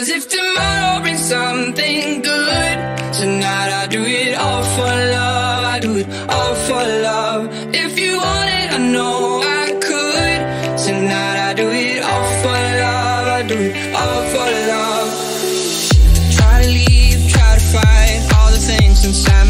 'Cause if tomorrow brings something good, tonight I do it all for love. I do it all for love. If you want it, I know I could. Tonight I do it all for love. I do it all for love. Try to leave, try to fight all the things inside